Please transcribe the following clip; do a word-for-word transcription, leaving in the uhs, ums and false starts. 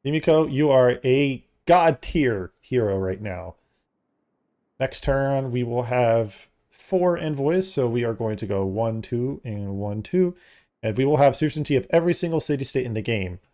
Yumiko, you are a god tier hero right now. Next turn, we will have four envoys, so we are going to go one, two, and one, two. And we will have suzerainty of every single city-state in the game.